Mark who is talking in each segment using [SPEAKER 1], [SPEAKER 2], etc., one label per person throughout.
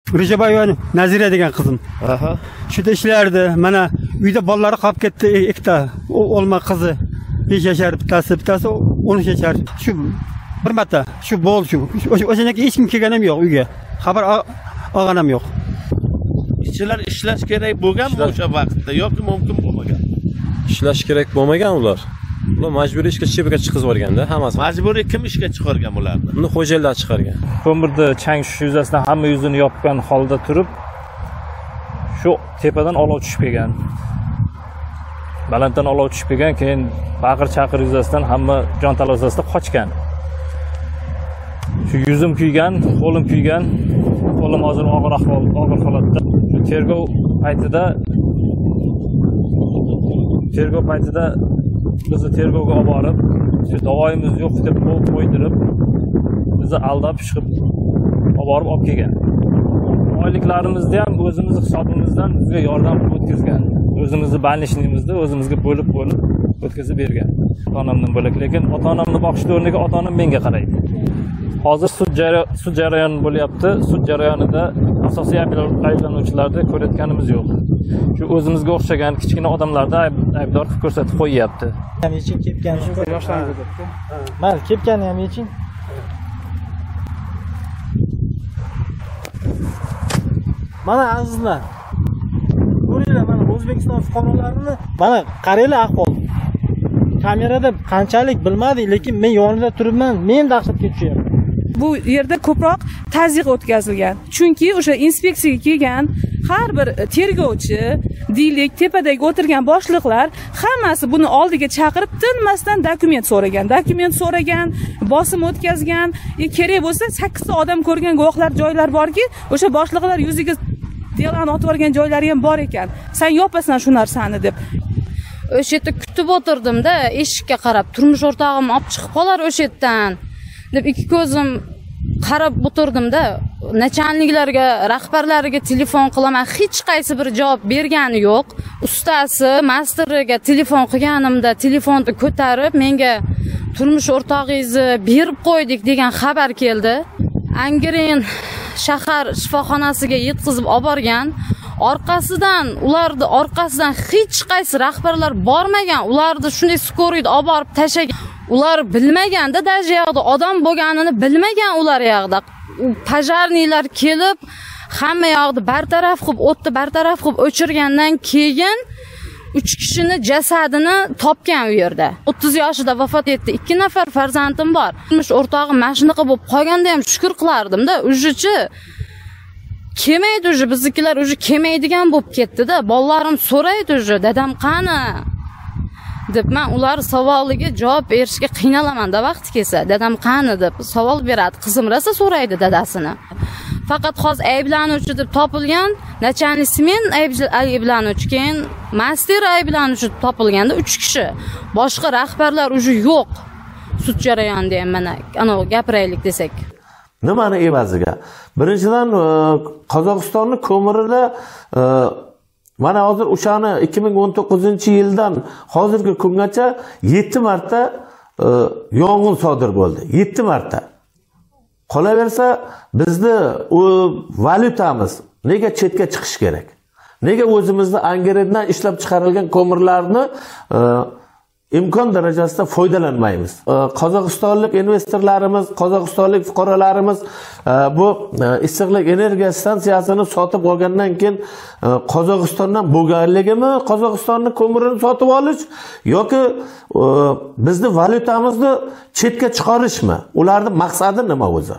[SPEAKER 1] Rejabayeva Nazira degan qizim.
[SPEAKER 2] Aha.
[SPEAKER 1] Shuda ishlardi. Mana uyda bolalari qolib ketdi, ikkita o'lma qizi. 5 yashar, bittasi 13 yashar. Shu bir marta shu bo'ldi shu. O'shanaga hech kim kelgan ham yo'q uyga. Xabar olgan ham yo'q.
[SPEAKER 2] Ishchilar ishlash kerak bo'lganmi o'sha vaqtda yoki mumkin bo'lmagan?
[SPEAKER 3] Ishlash kerak bo'lmagan ular. Ular majburiy ishga chepaga chiqizib yuborganda, hammasi.
[SPEAKER 2] Majburiy kim ishga chiqargan ularni?
[SPEAKER 3] Uni xo'jaliklar chiqargan.
[SPEAKER 4] Ko'mirni chang tushish yuzasidan hamma yuzini yopgan holda turib, shu tepadan olov tushib kelgan. Balanddan olov tushib kelgan, keyin baqir-chaqir yuzasidan hamma jon talosasida qochgan. Shu yuzim kuygan, qo'lim kuygan. Qo'lim hozir og'ir holatda. Tergov paytida bizni tergovga olib borib, shu davoyimiz yo'q deb qo'ydirib, bizni aldab chiqib olib kelgan. Oyliklarimizni ham o'zimiz hisobimizdan bizga yordam qilib o'tkazgan. O'zimizni balnishniyimizni o'zimizga bo'lib o'tkazib bergan. Ota-onamdan bo'lak, lekin ota-onamni boqish o'rniga ota-onam menga qaraydi. Hozir sud jarayoni bo'lyapti. Sud jarayonida asosiy ayblanuvchilarni ko'rayotganimiz yo'q. Shu o'zimizga o'xshagan kichkina odamlarni aybdor qilib ko'rsatib qo'yyapti.
[SPEAKER 5] Ham yeching ketgani shu yoshlarga debdi. Mana ketgani ham yeching. Mana azizlar. Ko'ringlar, mana O'zbekiston fuqarolarini mana qaranglar ahvol. Kamerada qanchalik bilmadik, lekin men yonida turibman, men dahshatga tushyapman.
[SPEAKER 6] Bu yerda ko'proq tazyiq o'tkazilgan. Chunki o'sha inspeksiyaga kelgan har bir tergovchi, deylik, tepadagi o'tirgan boshliqlar hammasi buni oldiga chaqirib tinmasdan dokument so'ragan, bosim o'tkazgan. Kerak bo'lsa 8 ta odam ko'rgan guvohlar joylar borki, o'sha boshliqlar yuziga delani otib yuborgan joylari ham bor ekan. Sen yopasan shu narsani deb.
[SPEAKER 7] O'sha yerda kutib o'tirdim-da, eshikka qarab, turmush o'rtog'im olib chiqib qolar o'sha yerdan deb ikki ko'zim qarab o'tirdim-da, nachalniklarga, rahbarlariga telefon qilaman, hech qaysi bir javob bergani yo'q. Ustasi, masteriga telefon qilganimda telefonni ko'tarib, menga turmush o'rtog'ingizni berib qo'ydik degan xabar keldi. Angren shahar shifoxonasiga yetkazib olib borgan. Orqasidan hech qaysi rahbarlar bormagan. Ularni shunday skoryda olib borib tashagan. Ular bilmaganda, даже yoqda odam bo'lganini bilmagan ular yoqda. Pajarnilar kelib, hamma yoqni bartaraf qilib, o'tni bartaraf qilib o'chirgandan keyin 3 kishini jasadini topgan u yerda. 30 yoshida vafot etdi. 2 nafar farzandim bor. Turmush o'rtog'im mashinaqa bo'lib qolganda ham shukr qilardim-da. Ujichi kelmaydi uje, biznikilar uje kelmaydigan bo'lib ketdi-da. Bolalarim so'raydi uje, dadam qani? deb men ular savoliga javob berishga qiynalaman-da vaqti kelsa. Dadam qani deb savol beradi. Qizim rosa so'raydi dadasini. Faqat hozir ayblanuvchi deb topilgan, nachalnik smen ayblanuvchi, keyin master ayblanuvchi deb topilganda 3 kishi. Boshqa rahbarlar uje yo'q. Sud jarayonida ham mana ana gapiraylik desak.
[SPEAKER 2] Nimani evaziga? Birinchidan Qozog'istonning ko'mirida mana hozir o'shani 2019-yildan hozirgi kungacha 7 marta yong'in sodir bo'ldi. 7 marta. Qolaversa bizni valyutamiz nega chetga chiqish kerak? Nega o'zimizda Angrendan ishlab chiqarilgan ko'mirlarni imkon darajasida foydalanmaymiz? Qozog'istonlik investorlarimiz, Qozog'istonlik fuqarolarimiz bu issiqlik energiya stansiyasini sotib olgandan keyin Qozog'istondan bo'lganligimi, Qozog'istonning ko'mirini sotib olish yoki bizni valyutamizni chetga chiqarishmi? Ularning maqsadi nima o'zi?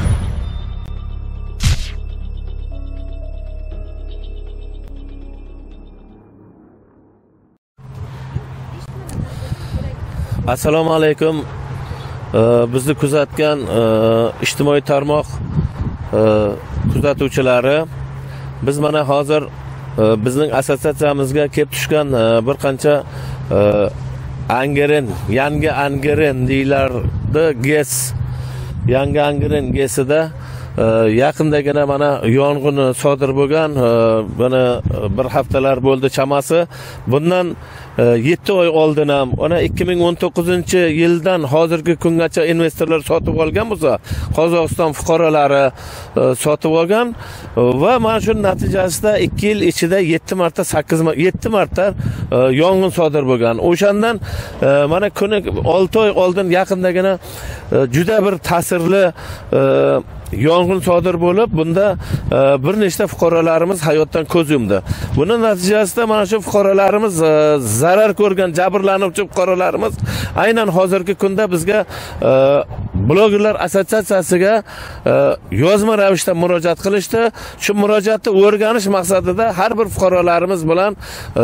[SPEAKER 2] Assalomu alaykum. Bizni kuzatgan ijtimoiy tarmoq kuzatuvchilari, biz mana hozir bizning assotsiatsiyamizga kelib tushgan bir qancha Angren, yangi Angren deyiladi, GES, yangi Angren GESida yaqindagina mana yong'in sodir bo'lgan, mana bir haftalar bo'ldi chamasi. Bundan 7 oy oldin ham ona 2019-yildan hozirgi kungacha investorlar sotib olgan bo'lsa, Qozog'iston fuqarolari sotib olgan va mana shu natijasida 2 yil ichida 7 marta yong'in sodir bo'lgan. O'shandan mana kuni 6 oy oldin yaqindagina juda bir ta'sirli yong'in sodir bo'lib, bunda bir nechta fuqarolarimiz hayotdan ko'z yumdi. Buning natijasida mana shu fuqarolarimiz zarar ko'rgan, jabrlanuvchi fuqarolarimiz aynan hozirgi kunda bizga blogerlar assotsiatsiyasiga yozma ravishda murojaat qilishdi. Shu murojaatni o'rganish maqsadida har bir fuqarolarimiz bilan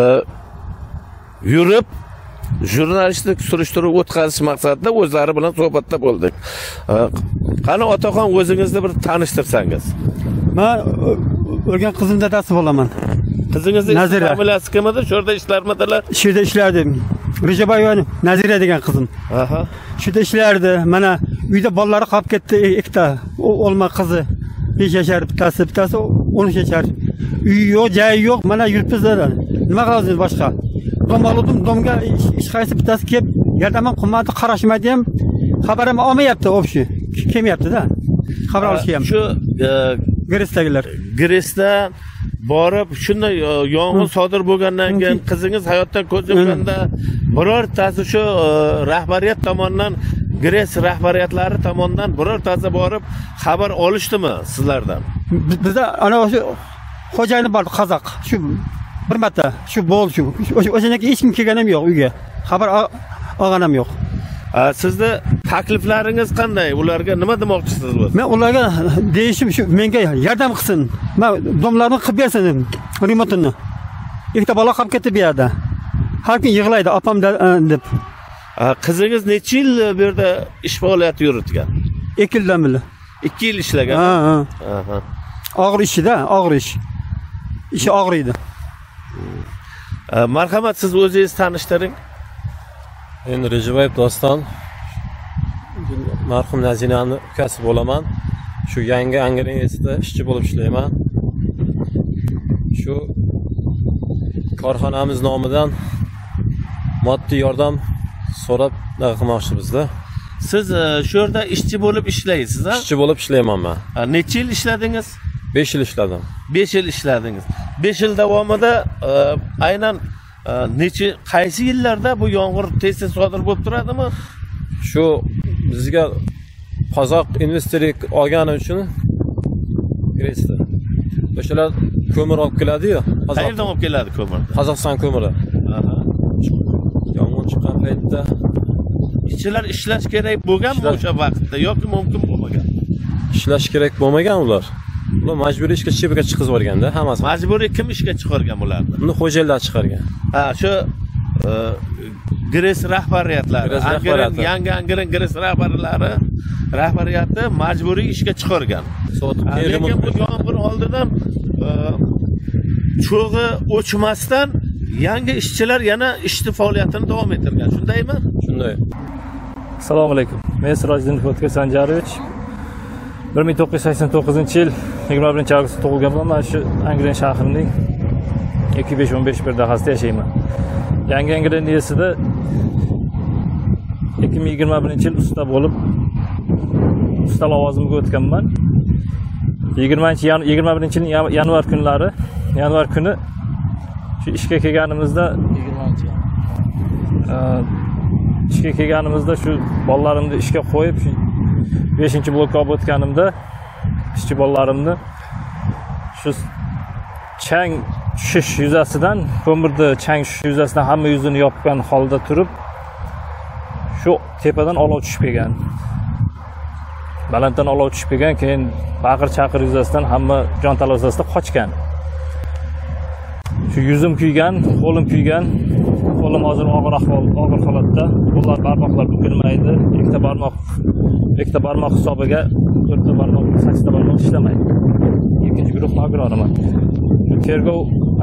[SPEAKER 2] yurib jurnalistlik surishtiruv o'tkazish maqsadida o'zlari bilan suhbatda bo'ldik. Qani otaxon o'zingizni bir tanishtirsangiz.
[SPEAKER 1] Men o'rgan qizim dadasi bo'laman.
[SPEAKER 2] Qizingizni
[SPEAKER 1] Nazira.
[SPEAKER 2] familiyasi kim edi? Shu yerda ishlarmidilar?
[SPEAKER 1] Shu yerda ishlardim. Rejabayeva Nazira degan qizim.
[SPEAKER 2] Aha.
[SPEAKER 1] Shu yerda ishlardi. Mana uyda bolalari qolib ketdi, ikkita o'lma qizi. 5 yashar, bittasi 13 yashar. Uy yo'q, joyi yo'q. Mana yuribmizlar. Nima qilamiz boshqa? Domaladim, domga ish qaysi bittasi kelib, yordam qilmadi, qarashmadi ham. Xabar ham olmayapti, o'bshi. Kelmayapti-da. Xabar olishga ham.
[SPEAKER 2] Shu
[SPEAKER 1] Gresdagilar.
[SPEAKER 2] Gresda borib shunday yong'in sodir bo'lgandan keyin qizingiz hayotdan ko'z yumganda birortasi shu rahbariyat tomonidan, Gres rahbariyatlari tomonidan birortasi borib xabar olishdimi sizlardan?
[SPEAKER 1] Bizda ana o'sha xo'jayini bor, qozoq. Shu bir marta shu bo'l shu. O'shanaga hech kim kelganim yo'q uyga. Xabar olganim yo'q.
[SPEAKER 2] Sizni takliflaringiz qanday? Ularga nima demoqchisiz o'zi?
[SPEAKER 1] Men ularga deyishim shu, menga yordam qilsin. Men domlarni qilib bersin remontini. Ikkita bola qolib ketdi bu yerda. Har kun yig'laydi opam deb.
[SPEAKER 2] Qizingiz necha yil bu yerda ish faoliyati yuritgan?
[SPEAKER 1] 2 yildan beri.
[SPEAKER 2] 2 yil ishlagan.
[SPEAKER 1] Ha. Og'ir ishida, og'ir ish. Ishi og'ir edi.
[SPEAKER 2] Marhamat, siz o'zingiz tanishtiring.
[SPEAKER 3] Endi Rejabayev Doston marhum Nazinaning ukasi bo'laman. Shu yangi Angrensda ishchi bo'lib ishlayman. Shu korxonamiz nomidan moddiy yordam so'rab qilmoqchi bizda.
[SPEAKER 2] Siz shu yerda ishchi bo'lib ishlaysiz, ha?
[SPEAKER 3] Ishchi bo'lib ishlayman men.
[SPEAKER 2] Necha yil ishladingiz?
[SPEAKER 3] 5 yil ishladim.
[SPEAKER 2] 5 yil ishladingiz. 5 yil davomida aynan qaysi yillarda bu yong'in tez sodir bo'lib turadimi?
[SPEAKER 3] Shu bizga qozoq investori olgani uchun Gresda. O'shalar ko'mir olib keladi-yu.
[SPEAKER 2] Qayerdan olib keladi ko'mirni?
[SPEAKER 3] Qozog'iston ko'miri. Yong'in chiqqan paytda
[SPEAKER 2] ishchilar ishlash kerak bo'lganmi o'sha vaqtda yoki mumkin bo'lmagan?
[SPEAKER 3] Ishlash kerak bo'lmagan ular. Ular majburiy ishga chepga chiqib yuborganda, hammasi.
[SPEAKER 2] Majburiy kim ishga chiqargan bularni?
[SPEAKER 3] Uni xo'jayinlar chiqargan.
[SPEAKER 2] Shu Gres rahbariyatlari, yangi Angren Gres rahbariyati majburiy ishga chiqargan. Lekin bu yong'in oldidan cho'g'i o'chmasdan yangi ishchilar yana ishni faoliyatini davom ettirgan, shundaymi?
[SPEAKER 3] Shunday.
[SPEAKER 4] Assalomu alaykum. Men Sirojiddinov O'tkir Sanjarovich. 1989-yil 21-avgustda tug'ilganman. Men shu Angren shahrining 2515 bir dahasida yashayman. Yangi Angren yesida 2021-yil usta bo'lib usta lavozimiga o'tganman. 21-yil yanvar kuni shu ishga kelganimizda shu bolalarimni ishga qo'yib, shu 5-blokka olib o'tganimda ishchi bolalarimni shu chang tushish yuzasidan, ko'mirni chang tushish yuzasidan hamma yuzini yopgan holda turib, shu tepadan olov tushib kelgan. Balanddan olov tushib kelgan, keyin baqir-chaqir yuzasidan hamma jon talosasida qochgan. Shu yuzim kuygan, qo'lim kuygan. Qo'lim hozir og'ir holatda. Qo'llar barmoqlar bukilmaydi. Ikkita barmoq hisobiga 4ta barmoq, 8ta barmoq ishlamaydi. Ikkinchi guruh nogironman. Shu tergov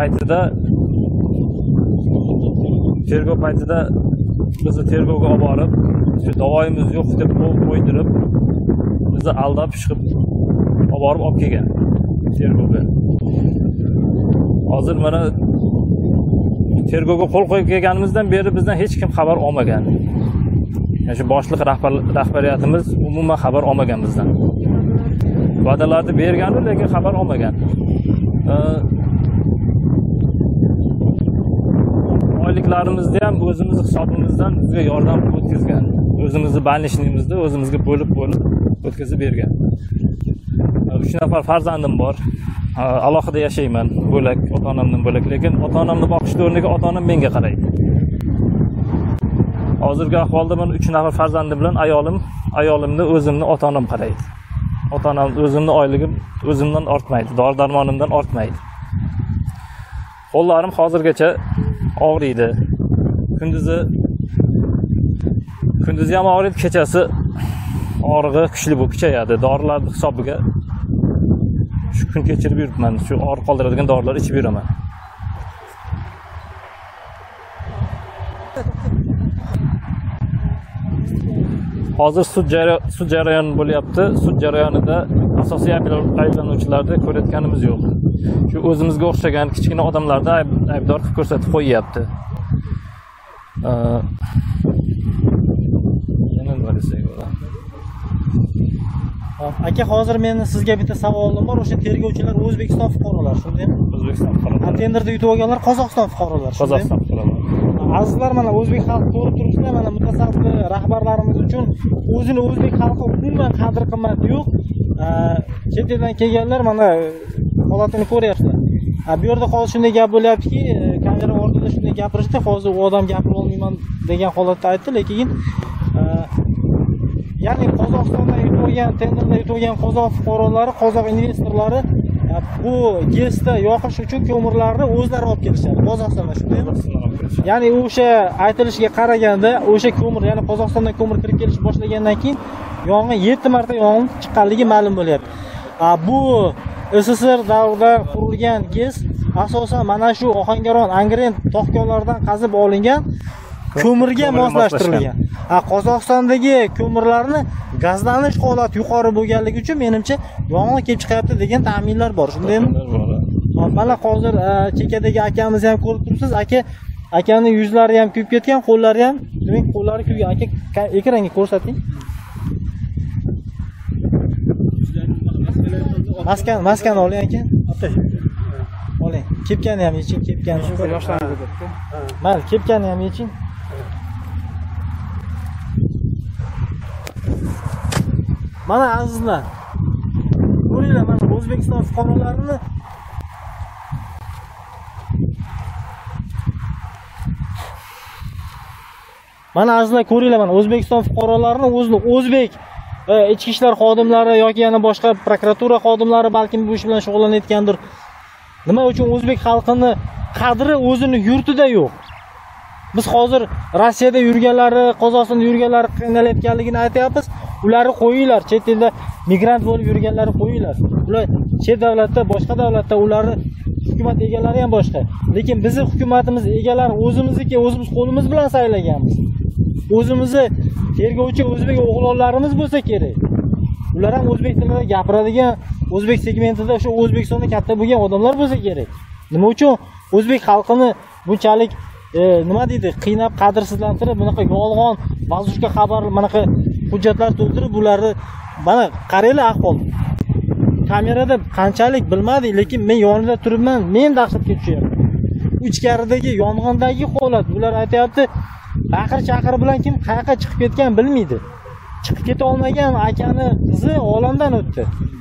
[SPEAKER 4] paytida bizni tergovga olib borib, shu davoyimiz yo'q deb qo'ydirib, bizni aldab chiqib olib kelgan tergovga. Hozir mana tergovga qo'l qo'yib kelganimizdan beri bizdan hech kim xabar olmagan. Yani shu boshliq rahbariyatimiz umuman xabar olmagan bizdan. Va'dalarni bergandi, lekin xabar olmagan. Oyliklarimizni ham o'zimiz hisobimizdan bizga yordam o'tkazgan. O'zimizni balnishniyimizni o'zimizga bo'lib o'tkazib bergan. 3 nafar farzandim bor. Alohida yashayman, bo'lak, ota-onamdan bo'lak, lekin ota-onamni boqish o'rniga ota-onam menga qaraydi. Hozirgi ahvolda men 3 nafar farzandim bilan ayolimni o'zimni ota-onam qaraydi. Ota-onam o'zimni oyligim o'zimdan ortmaydi, dori-darmonimdan ortmaydi. Qo'llarim hozirgacha og'riydi. Kunduzi ham og'riydi, kechasi og'rig'i kuchli bo'lib kuchayadi. Dorilar hisobiga shu kun kechirib yuribman. Shu og'riq qoldiradigan dorilar ichib yuraman. Hozir sud jarayoni bo'lyapti. Sud jarayonida asosiy ayblanuvchilarni ko'rayotganimiz yo'q. Shu o'zimizga o'xshagan kichkina odamlarni aybdor qilib ko'rsatib qo'yyapti. Yana nima desak bo'ladi?
[SPEAKER 5] Aka, hozir meni sizga bitta savolim bor. O'sha tergovchilar O'zbekiston fuqarolari, shundaymi?
[SPEAKER 4] O'zbekiston fuqarolari.
[SPEAKER 5] Tenderda yutib olganlar Qozog'iston fuqarolari, shundaymi?
[SPEAKER 4] Qozog'iston fuqarolari.
[SPEAKER 5] Azizlar, mana o'zbek xalqi ko'rib turibsizlar, mana mutasaddi rahbarlarimiz uchun o'zini o'zbek xalqi umuman qadr qimmati yo'q. Chet eldan kelganlar mana holatini ko'ryapsizlar. Bu yerda hozir shunday gap bo'lyaptiki, kamera oldida shunday gapirishdi, hozir u odam gapira olmayman degan holatda aytdi, lekin ya'ni Qozog'istonda yutib olgan, tenderda yutib olgan qozoq fuqarolari, qozoq investorlari bu GESda yoqish uchun ko'mirlarni o'zlari olib kelishadi Qozog'istondan, shundaymi? Ya'ni o'sha aytilishiga qaraganda, o'sha ko'mir, ya'ni Qozog'istondan ko'mir kirib kelish boshlagandan keyin yong'in 7 marta yong'in chiqqanligi ma'lum bo'lyapti. Bu SSR davrida qurilgan GES asosan mana shu Ohangaron, Angren tog'konlaridan qazib olingan ko'mirga moslashtirilgan. Qozog'istondagi ko'mirlarni gazlanish holati yuqori bo'lganligi uchun menimcha yong'in kelib chiqyapti degan taxminlar bor, shundaymi? Mana hozir chekadagi akamizni ham ko'rib turibsiz. Akani yuzlari ham kuyib ketgan, qo'llari ham, demak qo'llari kuygan. Aka, ekranga ko'rsating. Maskan oling aka. Oling. Kepkani ham yeching, kepkani. Yoshlarni debdi. Mana kepkani ham yeching. Mana azizlar, ko'ringlar, mana O'zbekiston fuqarolarini mana azizlar, ko'ringlar, mana O'zbekiston fuqarolarini o'zini o'zbek ichki ishlar xodimlari yoki yana boshqa prokuratura xodimlari balkim bu ish bilan shug'ullanayotgandir. Nima uchun o'zbek xalqini qadri o'zini yurtida yo'q? Biz hozir Rossiyada yurganlari, Qozog'istonda yurganlari qiynalayotganligini aytyapmiz. Ularni qo'yinglar, chet elda migrant bo'lib yurganlari qo'yinglar. Ular chet davlatda, boshqa davlatda, ularni hukumat egalari ham boshqa. Lekin bizning hukumatimiz egalari o'zimizniki, o'zimiz qo'limiz bilan saylaganmiz. O'zimizni tergovchi o'zbek o'g'lonlarimiz bo'lsa kerak. Ular ham o'zbek tilida gapiradigan, o'zbek segmentida o'sha O'zbekistonda katta bo'lgan odamlar bo'lsa kerak. Nima uchun o'zbek xalqini bunchalik nima deydi, qiynab, qadrsizlantirib, bunaqa yolg'on, bazushka xabar, bunaqa hujjatlar to'ldirib, bularni mana qaranglar ahvol. Kamerada qanchalik bilmadik, lekin men yonida turibman, men dahshatga tushyapman. Ichkaridagi yong'indagi holat, bular aytayapti, baqir-chaqir bilan kim qayoqqa chiqib ketgan bilmaydi. Chiqib keta olmagan akani qizi olamdan o'tdi.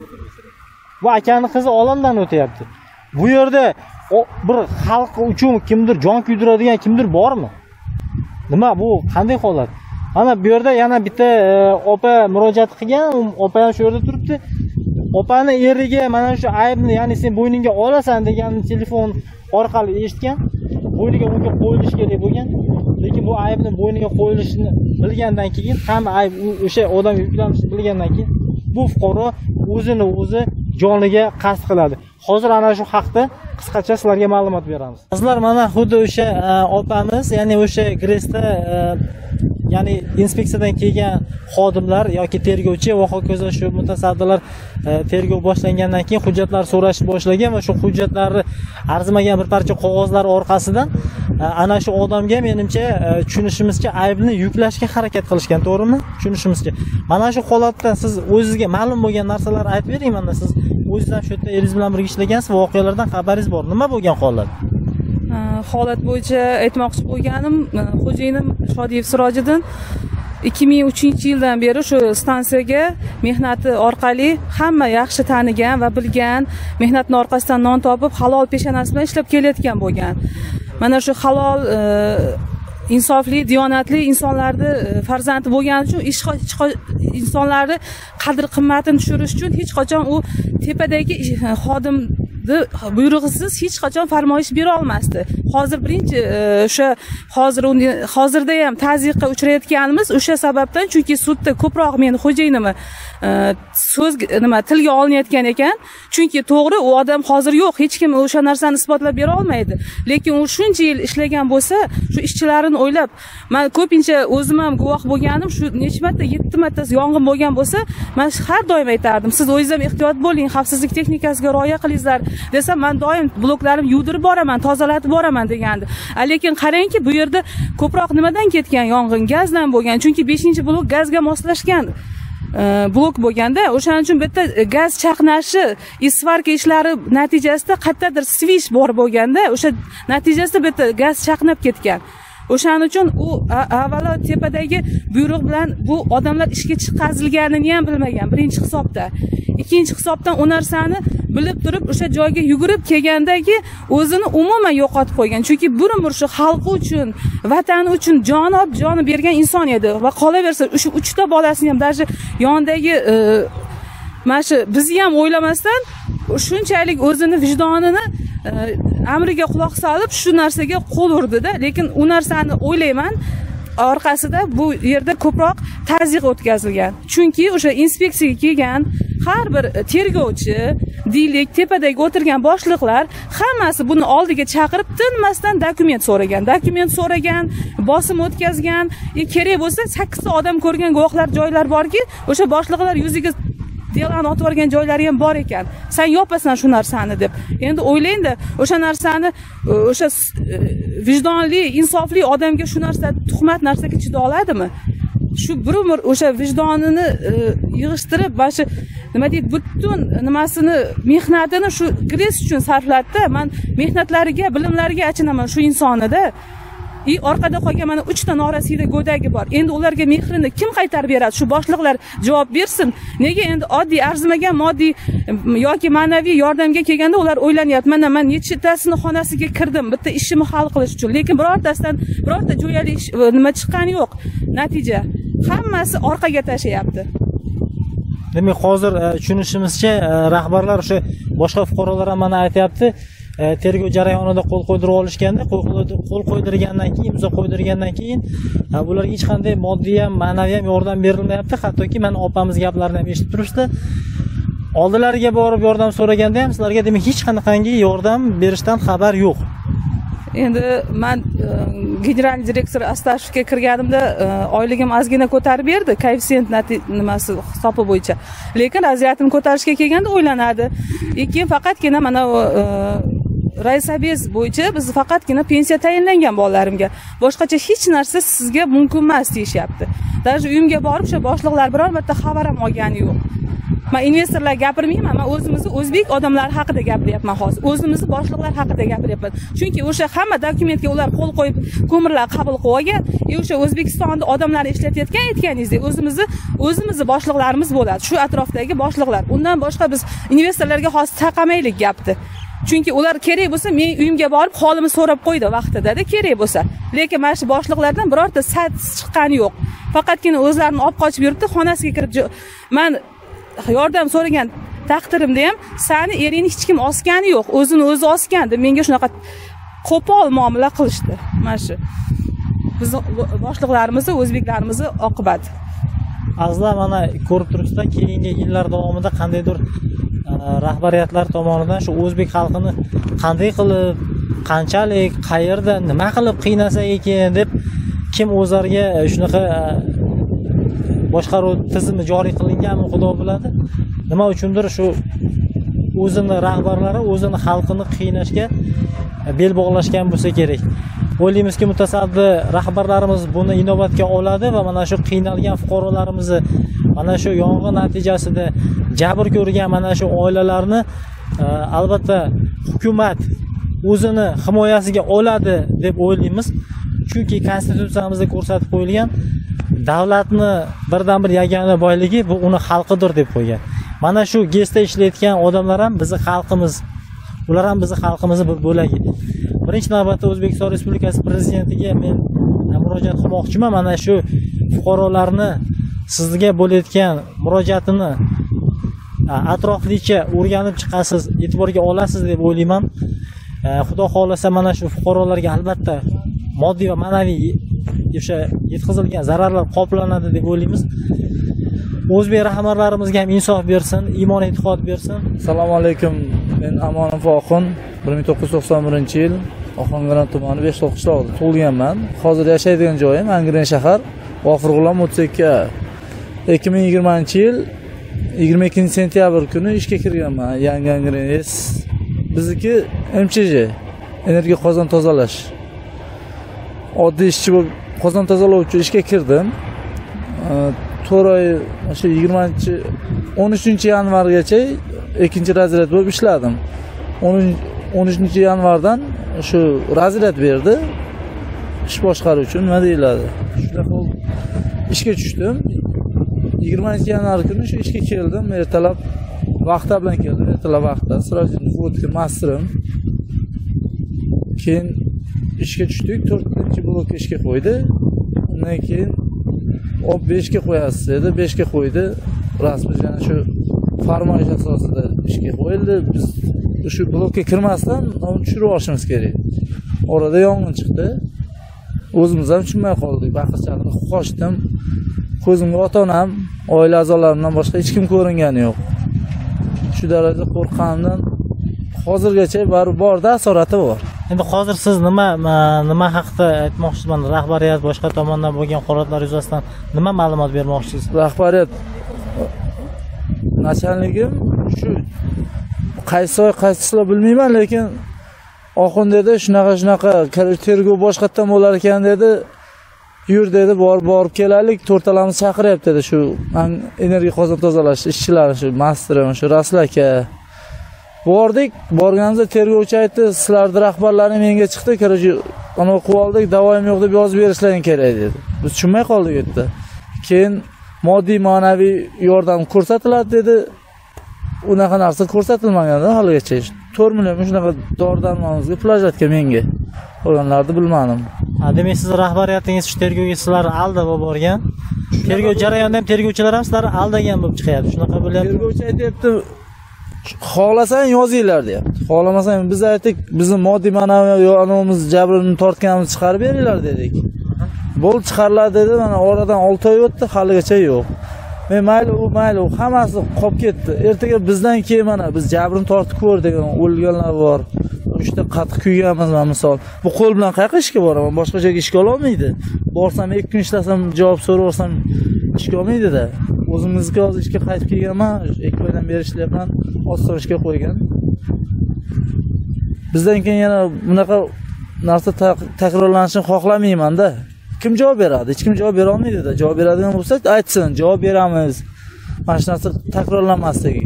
[SPEAKER 5] Bu akani qizi olamdan o'tyapti. Bu yerda bir xalq uchun kimdir jon kuydiradigan kimdir bormi? Nima bu? Qanday holat? Mana bu yerda yana bitta opa murojaat qilgan, opa ham shu yerda turibdi. Opani eriga mana shu aybni, ya'ni sen bo'yningga olasan degan telefon orqali eshitgan. Bo'yniga unga qo'yilish kerak bo'lgan. Lekin bu aybni bo'yniga qo'yilishini bilgandan keyin, hamma ayb o'sha odam yuklanishini bilgandan keyin bu fuqaro o'zini o'zi joniga qasd qiladi. Hozir ana shu haqda qisqacha sizlarga ma'lumot beramiz. Sizlar mana xuddi o'sha opamiz, ya'ni o'sha Gresda ya'ni inspeksiyadan kelgan xodimlar yoki tergovchi va hokazo shu mutasaddilar tergov boshlangandan keyin hujjatlar so'rash boshlagan va shu hujjatlarni arzimagan bir parcha qog'ozlar orqasidan ana shu odamga menimcha tushunishimizcha aybni yuklashga harakat qilishgan, to'g'rimi? Tushunishimizcha. Mana shu holatdan siz o'zingizga ma'lum bo'lgan narsalarni aytib bering mana, siz o'zingiz ham shu yerda eringiz bilan birga ishlagansiz, voqealardan xabaringiz bor. Nima bo'lgan holat?
[SPEAKER 6] Holat bo'yicha aytmoqchi bo'lganim, xo'jayinim Shodiyev Sirojiddin 2003-yildan beri shu stansiyaga mehnati orqali hamma yaxshi tanigan va bilgan, mehnatning orqasidan non topib, halol peshanasi bilan ishlab kelayotgan bo'lgan. Mana shu halol insofli, diyonatli insonlarni farzandi bo'lgani uchun insonlarni qadr qimmatini tushirish uchun hech qachon u tepadagi xodimni buyrug'isiz hech qachon farmoyish bera olmasdi. Hozir birinchi o'sha hozirda ham ta'ziqqa uchrayotganimiz o'sha sababdan, chunki sudda ko'proq meni xo'jayinimni tilga olinayotgan ekan. Chunki to'g'ri, u odam hozir yo'q, hech kim o'sha narsani isbotlab bera olmaydi. Lekin u shuncha yil ishlagan bo'lsa, shu ishchilarini o'ylab, men ko'pincha o'zim ham guvoh bo'lganim, shu necha marta 7 marta yong'in bo'lgan bo'lsa, men har doim aytardim, siz o'zingiz ham ehtiyot bo'ling, xavfsizlik texnikasiga rioya qilinglar desam, men doim bloklarimni yuvdirib boraman, tozalatib boraman degandi. Lekin qarangki, bu yerda ko'proq nimadan ketgan yong'in? Gazdan bo'lgan. Chunki 5-blok gazga moslashgan blok bo'lganda, o'shaning uchun bitta gaz chaqnashi, isvarka ishlari natijasida qayerdadir svish bor bo'lganda, o'sha natijasida bitta gaz chaqnab ketgan. O'shaning uchun u avvalo tepadagi buyruq bilan bu odamlar ishga chiqazilganini ham bilmagan, birinchi hisobda. Ikkinchi hisobdan u narsani bilib turib o'sha joyga yugurib kelgandagi o'zini umuman yo'qotib qo'ygan. Chunki bir umr shu xalqi uchun, vatani uchun joni bergan inson edi va qolaversa o'sha 3 ta bolasini ham даже yondagi mana shu bizni ham o'ylamasdan shunchalik o'zini vijdonini amriga quloq solib shu narsaga qo'l urdi-da. Lekin u narsani o'ylayman, orqasida bu yerda ko'proq ta'ziq o'tkazilgan. Chunki o'sha inspeksiyaga kelgan har bir tergovchi, deylik, tepadagi o'tirgan boshliqlar hammasi buni oldiga chaqirib tinmasdan dokument so'ragan, bosim o'tkazgan. Kerak bo'lsa 8 ta odam ko'rgan guvohlar joylar borki, o'sha boshliqlar yuziga delani otib yuborgan joylari ham bor ekan. Sen yopasan shu narsani deb. Endi o'ylaying-da, o'sha narsani o'sha vijdonli, insofli odamga shu narsa tuhmat narsaga chida oladimi? Shu bir umr o'sha vijdonini yig'ishtirib, shu nima deydi, butun nimasini, mehnatini shu gres uchun sarfladida. Men mehnatlariga, bilimlariga achinaman shu insonida. Orqada qolgan mana 3 ta norasida go'dagi bor. Endi ularga mehrini kim qaytarib beradi? Shu boshliqlar javob bersin. Nega endi oddiy arzimagan moddiy yoki ma'naviy yordamga kelganda ular o'ylanyapti. Mana men nechtasini xonasiga kirdim, bitta ishimni hal qilish uchun. Lekin birortasidan birorta jo'yali nima chiqqani yo'q. Natija hammasi orqaga tashlayapti.
[SPEAKER 5] Demak, hozir tushunishimizcha rahbarlar o'sha boshqa fuqarolar ham mana aytayapti. Tergov jarayonida qo'l qo'ydirib olishganda, qo'l qo'ydirgandan keyin, imzo qo'ydirgandan keyin bularga hech qanday moddiy ham, ma'naviy ham yordam berilmayapti. Hattoki men opamiz gaplarini ham eshitib turibsiz. Oldilariga borib yordam so'raganda ham sizlarga demak hech qanday yordam berishdan xabar yo'q.
[SPEAKER 6] Endi men general direktor Astashevga kirganimda oyligim ozgina ko'tarib berdi, koeffitsient nimasi hisobi bo'yicha. Lekin razriyatini ko'tarishga kelganda o'ylanadi. Keyin faqatgina mana raisabez bo'yicha biz faqatgina pensiya tayinlangan bolalarimga. Boshqacha hech narsa sizga mumkin emas deyishyapti. Даже uyimga borib o'sha boshliqlar biror marta xabar ham olgani yo'q. Men investorlar gapirmayman, men o'zimizni o'zbek odamlar haqida gapiryapman hozir. O'zimizni boshliqlar haqida gapiryapman. Chunki o'sha hamma dokumentga ular qo'l qo'yib, ko'mirlar qabul qilib olgan, o'sha O'zbekistonda odamlar ishlatayotgan aytganingizdek, o'zimizni boshliqlarimiz bo'ladi. Shu atrofdagi boshliqlar. Undan boshqa biz investorlarga hozir taqamaylik gapdi. Chunki ular kerak bo'lsa, men uyimga borib holimni so'rab qo'ydi vaqtida-da, kerak bo'lsa. Lekin mana shu boshliqlardan birorta sat chiqqani yo'q. Faqatgina o'zlarini olib qochib yuribdi, xonasiga kirib men yordam so'ragan taqdirimda ham seni eringni hech kim osgani yo'q, o'zini o'zi osgandi. Menga shunaqa qo'pol muomala qilishdi. Mana shu biz boshliqlarimizni, o'zbeklarimizni oqibati.
[SPEAKER 5] Azizlar, mana ko'rib turibsizlar, keyingi yillar davomida qandaydir rahbariyatlar tomonidan shu o'zbek xalqini qanday qilib, qanchalik, qayerda, nima qilib qiynasa ekan deb kim o'zlariga shunaqa boshqaruv tizimi joriy qilinganmi Xudo biladi. Nima uchundir shu o'zini rahbarlari o'zini xalqini qiynashga bel bog'lashgan bo'lsa kerak. o'ylaymizki mutasaddi rahbarlarimiz buni inobatga oladi va mana shu qiynalgan fuqarolarimizni mana shu yong'in natijasida jabr ko'rgan mana shu oilalarni albatta hukumat o'zini himoyasiga oladi deb o'ylaymiz. Chunki konstitutsiyamizda ko'rsatib qo'yilgan davlatni birdan bir yagona boyligi bu uni xalqidir deb qo'ygan. Mana shu GESda ishlayotgan odamlar ham bizning xalqimiz. Ular ham bizning xalqimizning bir bo'lagi. Birinchi navbatda O'zbekiston Respublikasi prezidentiga men murojaat qilmoqchiman. Mana shu fuqarolarni sizga bo'layotgan murojaatini atroflicha o'rganib chiqasiz, e'tiborga olasiz deb o'ylayman. Xudo xolasa mana shu fuqarolarga albatta moddiy va ma'naviy o'sha yetkazilgan zararlar qoplanadi deb o'ylaymiz. O'zbek rahbarlarimizga ham insof bersin, iymon e'tiqod bersin.
[SPEAKER 8] Assalomu alaykum. Men Amonov Oxun, 1991-yil Oxungaron tumani Beshliq qishlog'ida tug'ilganman. Hozir yashaydigan joyim Angren shahar, G'ofurg'ulom 32. 2020-yil 22-sentyabr kuni ishga kirganman. Yangi Angren bizniki MCJ, energiya qozon tozalash. Oddiy ishchi bo'lib qozon tozalovchi ishga kirdim. 4 oy o'sha 13-yanvargacha ikkinchi razryad bo'lib ishladim. 13-yanvardan shu razryad berdi. Ish boshqaruvchi nima deyiladi? Shunaqa ishga tushdim. 20-yanvar kuni shu ishga keldim. Ertalab vaqtda bilan keldim. Ertalab vaqtda srojniy vodka masterim. Keyin ishga tushdik. 4-blokka ishga qo'ydi. Undan keyin 5 ga qo'yasiz dedi. 5 ga qo'ydi. Rasmiy yana shu farmoyish asosida ishga qo'yildi. Biz shu blokka kirmasdan uni tushirib olishimiz kerak. Orada yong'in chiqdi. O'zimiz ham tushunmay qoldik. Baqir-chaqir qochdim. Ko'zimga ota-onam, oila a'zolarimdan boshqa hech kim ko'ringani yo'q. Shu darajada qo'rqqanimdan hozirgacha borda asorati bor.
[SPEAKER 5] Endi hozir siz nima haqida aytmoqchisiz? Rahbariyat boshqa tomondan bo'lgan holatlar yuzasidan nima ma'lumot bermoqchisiz?
[SPEAKER 8] Rahbariyat nachalnigim shu qaysi bilmayman, lekin Oxun dedi, shunaqa tergov boshqatdan bo'lar ekan dedi. Yur dedi, borib kelaylik, to'rtalamiz chaqiryapti dedi shu energiya qozon tozalash ishchilari, shu masterim, shu Rasul aka. Bordik, borganimizda tergovchi aytdi, sizlarning rahbarlaring menga chiqdi, qarashu ana qilib oldik, davoyim yo'q deb yozib berishlaring kerak dedi. Biz tushunmay qoldik yerda. Keyin moddiy ma'naviy yordam ko'rsatiladi dedi. Unaqa narsa ko'rsatilmagan haligacha. 4 million shunaqa dori-darmonimizga pul ajratgan menga. Qolganlarni bilmadim.
[SPEAKER 5] Demak, siz rahbariyatingiz shu tergovga sizlarni aldab borgan. Tergov jarayonida ham tergovchilar ham sizlarni aldagan bo'lib chiqyapti. Shunaqa bo'lyapti.
[SPEAKER 8] Tergovchi aytayapti, xohlasang yozinglar deyapti. Xohlamasang biz aytdik, bizni moddiy ma'naviy yordamimiz jabrini tortganimizni chiqarib beringlar dedik. Bo'l chiqariladi dedi. Mana oradan 6 oy o'tdi, haligacha yo'q. Men mayli, hammasi qolib ketdi. Ertaga bizdan keyin mana biz jabrini tortib ko'rdik, o'lganlar bor. Uchta qattiq kuyganmiz misol. Bu qo'l bilan qayerga ishga boraman? Boshqa joyga ishga ololmaydi. Borsam 2 kun ishlasam, javob so'rasam ishga olmaydi-da. O'zimizga hozir ishga qaytib kelganman, 2 oydan beri ishlayapman, oston ishga qo'ygan. Bizdan keyin yana bunaqa narsa takrorlanishini xohlamayman-da. Kim javob beradi? Hech kim javob bera olmaydi-da. Javob beradigan bo'lsa, aytsin, javob beramiz. Mana shu narsa takrorlanmasligi.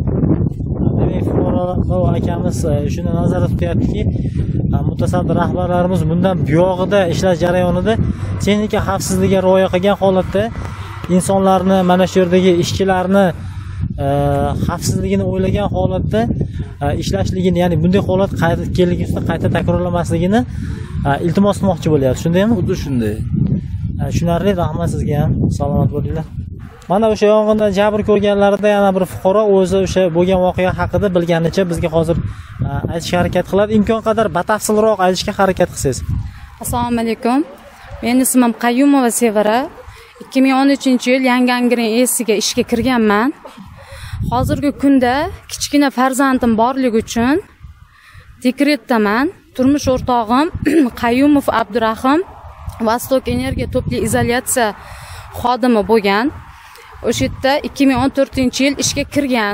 [SPEAKER 5] Akamiz shuni nazarda tutyaptiki, mutasaddi rahbarlarimiz bundan buyog'ida ishlash jarayonida texnika xavfsizligiga rioya qilgan holatda insonlarni, mana shu yerdagi ishchilarni xavfsizligini o'ylagan holatda ishlashligini, ya'ni bunday holat kelgusida qayta takrorlanmasligini iltimos qilmoqchi bo'lyapti. Shundaymi?
[SPEAKER 8] Xuddi shunday.
[SPEAKER 5] Tushunarli, rahmat sizga ham. Salomat bo'linglar. Mana o'sha yong'indan jabr ko'rganlarida yana bir fuqaro o'zi o'sha bo'lgan voqea haqida bilganicha bizga hozir aytishga harakat qiladi. Imkon qadar batafsilroq aytishga harakat qilsangiz.
[SPEAKER 7] Assalomu alaykum. Mening ismim Qayyumova Sevara. 2013-yil Yangi Angren esiga ishga kirganman. Hozirgi kunda kichkina farzandim borligi uchun dekretdaman. Turmush o'rtog'im Qayyumov Abdurahim Vostok energiya topli izolyatsiya xodimi bo'lgan. O'sha yerda 2014-yil ishga kirgan.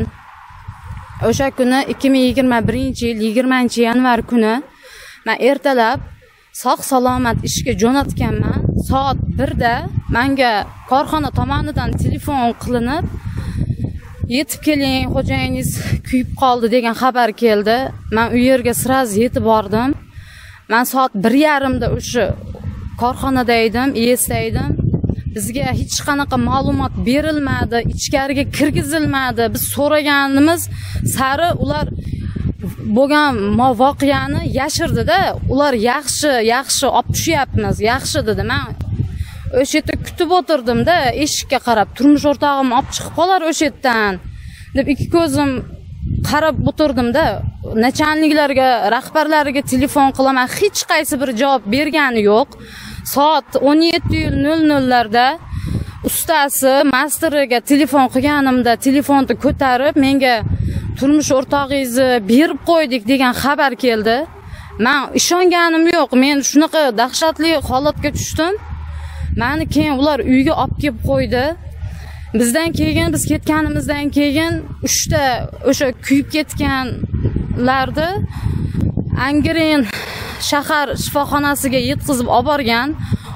[SPEAKER 7] O'sha kuni 2021-yil 20-yanvar kuni men ertalab sog' salomat ishga jo'natganman. Soat 1da menga korxona tomonidan telefon qilinib, yetib keling, xo'jayingiz kuyib qoldi degan xabar keldi. Men u yerga siraz yetib bordim. Men soat 1:30da o'sha korxonada edim, ISda edim. Bizga hech qanaqa ma'lumot berilmadi, ichkariga kirgizilmadi. Biz so'raganimiz sari ular bo'lgan voqeani yashirdi-da. Ular yaxshi olib tushyapmiz, yaxshi dedi. Men o'sha yerda kutib o'tirdim-da, eshikka qarab, turmush o'rtog'im olib chiqib qolar o'sha yerdan deb ikki ko'zim qarab o'tirdim-da. Nachalniklarga, rahbarlariga telefon qilaman, hech qaysi bir javob bergani yo'q. Soat 17:00larda ustasi masteriga telefon qilganimda telefonni ko'tarib, menga turmush o'rtog'ingizni berib qo'ydik degan xabar keldi. Men ishonganim yo'q. Men shunaqa dahshatli holatga tushdim. Meni keyin ular uyga olib kelib qo'ydi. Bizdan keyin, biz ketganimizdan keyin 3ta o'sha kuyib ketganlarni Angren shahar shifoxonasiga yetkazib olib borgan.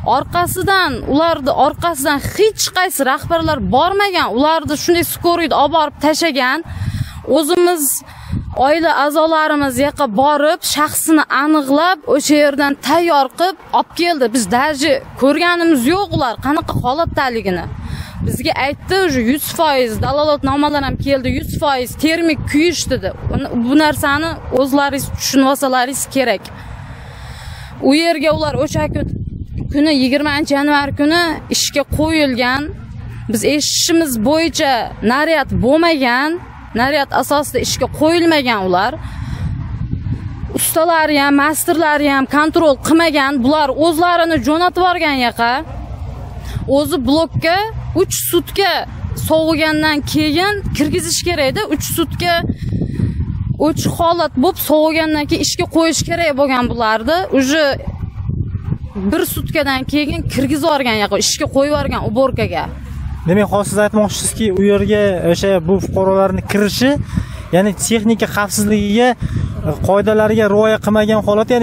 [SPEAKER 7] Ularni orqasidan hech qaysi rahbarlar bormagan. Ularni shunday skorid olib borib tashagan. O'zimiz oila a'zolarimiz yoqqa borib, shaxsini aniqlab, o'sha yerdan tayyor qilib olib keldi. Biz daji ko'rganimiz yo'q ular qanaqa holatdaligini. Bizga aytdi, 100% dalolatnomalar ham keldi, 100% termik kuyish dedi. Bu narsani o'zlaringiz tushunib olsalaringiz kerak. U yerga ular o'sha kuni 20-yanvar kuni ishga qo'yilgan. Biz eshitishimiz bo'yicha naryad bo'lmagan, naryad asosida ishga qo'yilmagan ular. Ustalari ham, masterlari ham kontrol qilmagan. Bular o'zlarini jo'natib borgan yoqqa. O'zi blokka 3 sutka sovigandan keyin kirgizish kerak edi. 3 sutka o'ch holat bo'lib sovigandan keyin ishga qo'yish kerak bo'lgan bularni. Uje 1 sutkadan keyin kirgizib yuborgan yoqqa, ishga qo'yib yuborgan uborkaga.
[SPEAKER 5] Demak, hozir siz aytmoqchisizki, u yerga o'sha bu fuqarolarning kirishi, ya'ni texnika xavfsizligiga, qoidalariga rioya qilmagan holat, ya'ni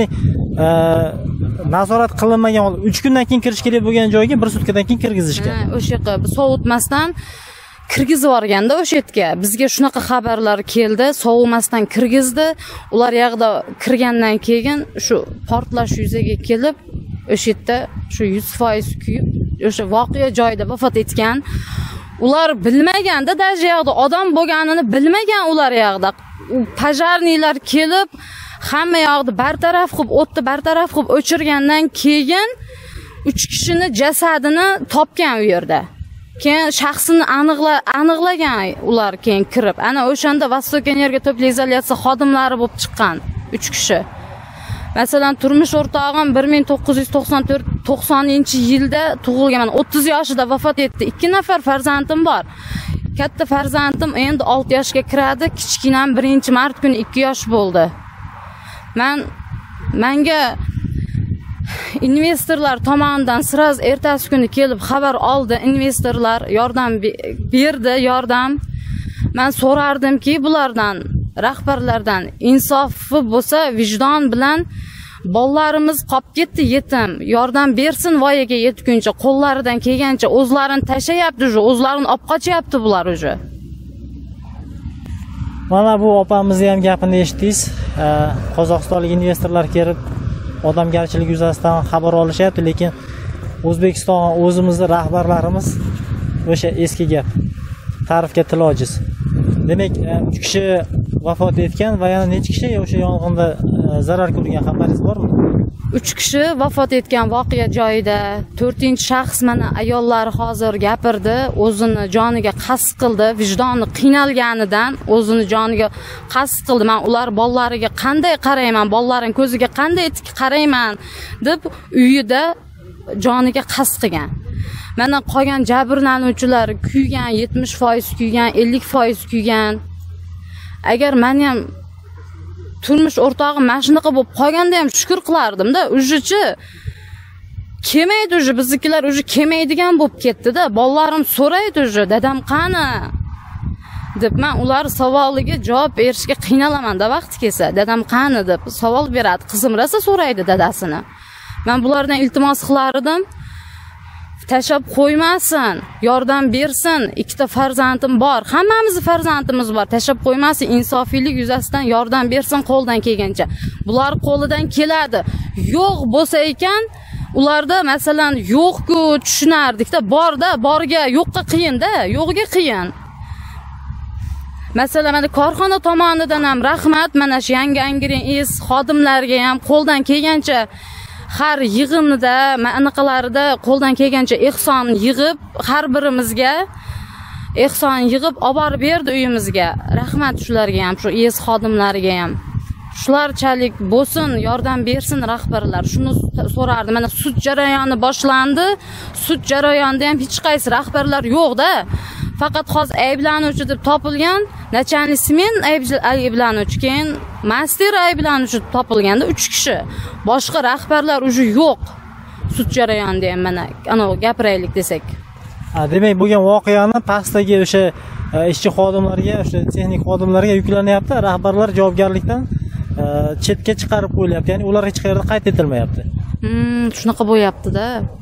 [SPEAKER 5] nazorat qilinmagan holat. 3 kundan keyin kirish kerak bo'lgan joyga 1 sutkadan keyin kirgizishgan.
[SPEAKER 7] O'sha yoqqa sovutmasdan kirgizib yuborganda o'sha yerga bizga shunaqa xabarlar keldi, sovumasdan kirgizdi. Ular yoqda kirgandan keyin shu portlash yuzaga kelib, o'sha yerda shu 100% kuyib, o'sha voqea joyida vafot etgan. Ular bilmaganda, даже yoqda odam bo'lganini bilmagan ular yoqda. Pajarnilar kelib, hamma yoqni bartaraf qilib, o'tni bartaraf qilib o'chirgandan keyin 3 kishini jasadini topgan u yerda. Keyin shaxsini aniqlagan ular keyin kirib. Ana o'shanda Vostok energiya topli izolyatsiya xodimlari bo'lib chiqqan 3 kishi. Masalan, turmush o'rtog'im 1994-90-yilda tug'ilgan. 30 yoshida vafot etdi. 2 nafar farzandim bor. Katta farzandim endi 6 yoshga kiradi, kichkinam 1-mart kuni 2 yosh bo'ldi. Menga investorlar tomonidan siraz ertasi kuni kelib xabar oldi. Investorlar yordam berdi, yordam. Men so'rardimki, bulardan, rahbarlardan insofi bo'lsa, vijdon bilan bolalarimiz qolib ketdi yetim, yordam bersin voyaga yetguncha, qo'llaridan kelgancha o'zlarini tashayapti, o'zlarini olib qochyapti bular o'zi.
[SPEAKER 5] Mana bu opamizni ham gapini eshitdingiz. Qozog'istonlik investorlar kelib odamgarchilik yuzasidan xabar olishyapti, lekin O'zbekiston o'zimizning rahbarlarimiz o'sha eski gap. Ta'rifga til ojiz. Demak, 3 kishi vafot etgan va yana necha kishi o'sha yong'inda zarar ko'rgan xabaringiz bormi?
[SPEAKER 7] 3 kishi vafot etgan voqea joyida. 4-shaxs mana ayollar hozir gapirdi, o'zini joniga qasd qildi, vijdoni qiynalganidan o'zini joniga qasd qildi. Men ular bolalariga qanday qarayman, bolalaring ko'ziga qanday qarayman deb uyida joniga qasd qilgan. Mana qolgan jabrlanuvchilar kuygan, 70% kuygan, 50% kuygan. Agar men ham turmush o'rtog'im mana shunaqa bo'lib qolganda ham shukr qilardim-da. Ujichi kelmaydi, biznikilar kelmaydigan bo'lib ketdi-da. Bolalarim so'raydi, dadam qani deb. Men ular savoliga javob berishga qiynalaman-da vaqti kelsa. Dadam qani deb savol beradi. Qizim rosa so'raydi dadasini. Men bulardan iltimos qilardim. Tashab qo'ymasin, yordam bersin. Ikkita farzandim bor, hammamiz farzandimiz bor. Tashab qo'ymasin, insofiylik yuzasidan yordam bersin qo'ldan kelgancha. Bular qo'lidan keladi. Yo'q bo'lsa ekan, ularda masalan yo'q-ku tushunardik-da, borda, borga yo'qqa qiyin-da, yo'qga qiyin. Masalan, mana korxona tomonidan ham rahmat, mana shu yangi Angren xodimlarga ham qo'ldan kelgancha har yig'inida, anaqalarida qo'ldan kelgancha ehson yig'ib, har birimizga ehson yig'ib olib borib berdi uyimizga. Rahmat shularga ham, shu xodimlariga ham. Shularchalik bo'lsin, yordam bersin rahbarlar. Shuni so'rardim. Mana sud jarayoni boshlandi. Sud jarayonida ham hech qaysi rahbarlar yo'q-da. Faqat hozir ayblanuvchi deb topilgan, nachalnik smen ayblanuvchi, keyin master ayblanuvchi topilganda 3 kishi. Boshqa rahbarlar уже yo'q. Sud jarayonida ham mana ana gapiraylik desak.
[SPEAKER 5] Demak, bo'lgan voqeani pastdagi o'sha ishchi xodimlarga, o'sha texnik xodimlarga yuklanyapti. Rahbarlar javobgarlikdan chetga chiqarib qo'yilyapti. Ya'ni ular hech qayerda qayd etilmayapti.
[SPEAKER 7] Shunaqa bo'lyapti-da.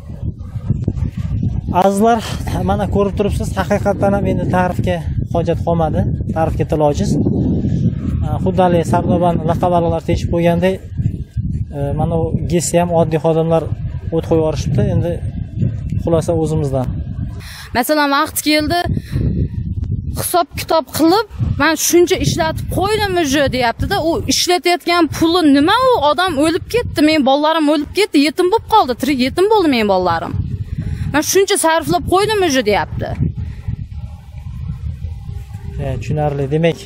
[SPEAKER 5] Azizlar, mana ko'rib turibsiz, haqiqatan ham endi ta'rifga hojat qolmadi. Ta'rifga til ojiz. Xuddali Sardobani laqabalar teshib qo'ygandek, mana u GESi ham oddiy xodimlar o't qo'yib yuborishibdi. Endi xulosa o'zimizdan.
[SPEAKER 7] Masalan, vaqt keldi, hisob kitob qilib, men shuncha ishlatib qo'ydim uje deyapti-da. U ishlatayotgan puli nima? U odam o'lib ketdi, men bolalarim o'lib ketdi, yetim bo'lib qoldi, tirik yetim bo'ldi men bolalarim. Men shuncha sarflab qo'ydim uje deyapti.
[SPEAKER 5] Tushunarli. Demak,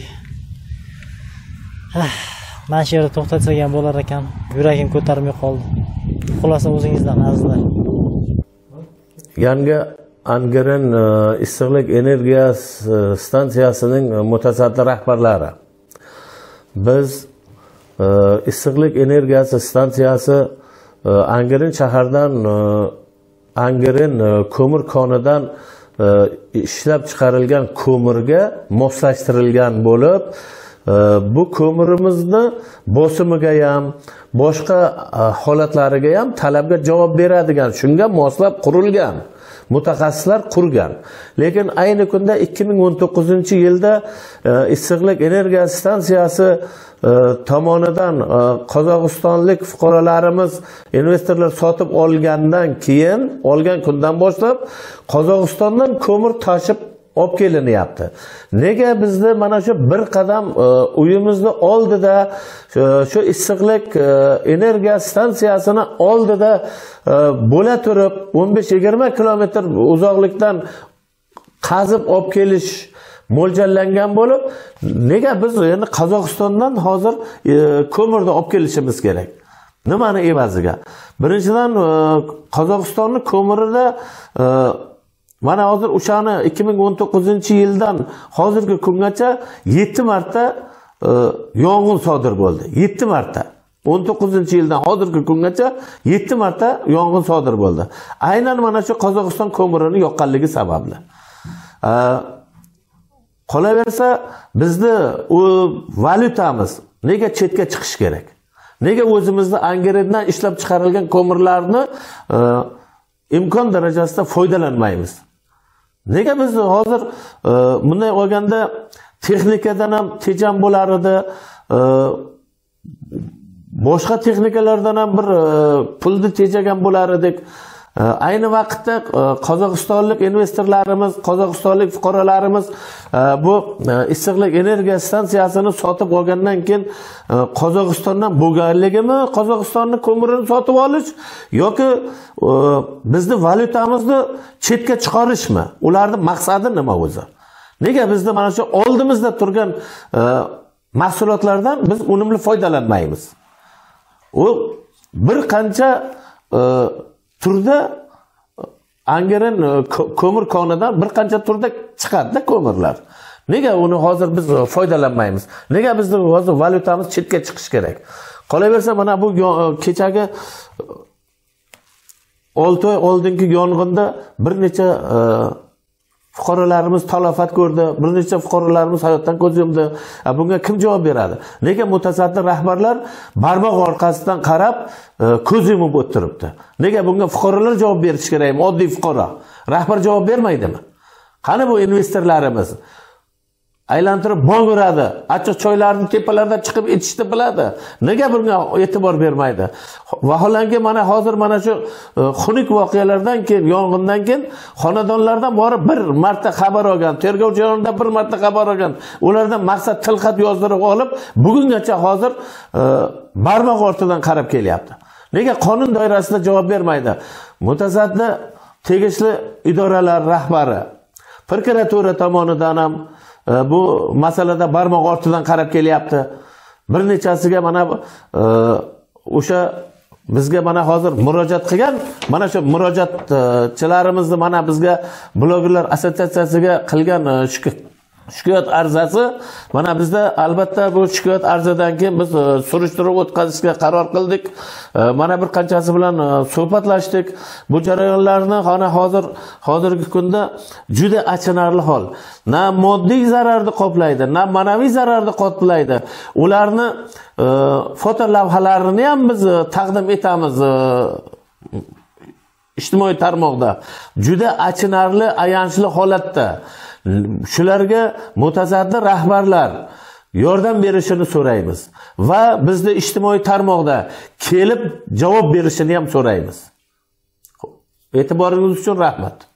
[SPEAKER 5] mana shu yerda to'xtatsak ham bo'lar ekan. Yuragim ko'tarmay qoldi. Xulosa o'zingizdan, azizlar.
[SPEAKER 2] Yangi Angren issiqlik energiya stansiyasining mutasaddi rahbarlari. Biz issiqlik energiyasi stansiyasi Angren shahardan Angren ko'mir konidan ishlab chiqarilgan ko'mirga moslashtirilgan bo'lib, bu ko'mirimizni bosimiga ham, boshqa holatlariga ham talabga javob beradigan, shunga moslab qurilgan. Mutaxassislar qurgan. Lekin ayni kunda 2019-yilda issiqlik energiya stansiyasi tomonidan Qozog'istonlik fuqarolarimiz investorlar sotib olgandan keyin, olgan kundan boshlab Qozog'istondan ko'mir tashib olib kelinyapti. Nega bizda mana shu bir qadam uyimizni oldida shu issiqlik energiya stansiyasini oldida bo'la turib 15-20 kilometr uzoqlikdan qazib olib kelish mo'ljallangan bo'lib, nega biz endi Qozog'istondan hozir ko'mirni olib kelishimiz kerak? Nimani evaziga? Birinchidan Qozog'istonning ko'mirida mana hozir o'shani 2019-yildan hozirgi kungacha 7 marta yong'in sodir bo'ldi. 7 marta. 19-yildan hozirgi kungacha 7 marta yong'in sodir bo'ldi. Aynan mana shu Qozog'iston ko'mirini yoqqanligi sababli. Qolaversa, bizni u valyutamiz nega chetga chiqish kerak? Nega o'zimizda Angrendan ishlab chiqarilgan ko'mirlarni imkon darajasida foydalanmaymiz? Nega biz hozir bunday olganda texnikadan ham tejam bo'lar edi, boshqa texnikalardan ham bir pulni tejagan bo'lar edik. Ayni vaqtda Qozog'istonlik investorlarimiz, Qozog'istonlik fuqarolarimiz bu issiqlik energiya stansiyasini sotib olgandan keyin Qozog'istondan bo'lganligimi, Qozog'istonning ko'mirini sotib olish yoki bizni valyutamizni chetga chiqarishmi? Ularning maqsadi nima o'zi? Nega bizda mana shu oldimizda turgan mahsulotlardan biz unumli foydalanmaymiz? U bir qancha turda Angren ko'mir konidan bir qancha turda chiqadi ko'mirlar. Nega uni hozir biz foydalanmaymiz? Nega bizni hozir valyutamiz chetga chiqish kerak? Qolaversa mana bu kechagi 6 oy oldingi yong'inda bir necha fuqarolarimiz talafot ko'rdi, bir necha fuqarolarimiz hayotdan ko'z yumdi. Bunga kim javob beradi? Nega mutasaddi rahbarlar barmoq orqasidan qarab ko'z yumib o'tiribdi? Nega bunga fuqarolar javob berishi kerakmi? Oddiy fuqaro. Rahbar javob bermaydimi? Qani bu investorlarimiz? Aylantirib bong uradi. Achchiq choylarning tepalaridan chiqib etishni biladi. Nega bunga e'tibor bermaydi? Vaholanki mana hozir mana shu xunuk voqealardan keyin, yong'indan keyin xonadonlardan borib bir marta xabar olgan, tergov jarayonida bir marta xabar olgan. Ulardan maqsad tilxat yozdirib olib, bugungacha hozir barmoq ortidan qarab kelyapti. Nega qonun doirasida javob bermaydi? Mutasaddi tegishli idoralar rahbari prokuratura tomonidan ham bu masalada barmoq ortidan qarab kelyapti. Bir nechasiga mana o'sha bizga mana hozir murojaat qilgan, mana shu murojaatchilarimizni mana bizga blogerlar assotsiatsiyasiga qilgan shikoyat arizasi, mana bizda albatta bu shikoyat arizadan keyin biz surishtiruv o'tkazishga qaror qildik. Mana bir qanchasi bilan suhbatlashdik. Bu jarayonlarni hozirgi kunda juda achinarli hol. Na moddiy zararni qoplaydi, na ma'naviy zararni qoplaydi. Ularni foto lavhalarini ham biz taqdim etamiz. Ijtimoiy tarmoqda juda achinarli, ayanchli holatda. Shularga mutasaddi rahbarlar yordam berishini so'raymiz va bizni ijtimoiy tarmoqda kelib javob berishini ham so'raymiz. E'tiboringiz uchun rahmat.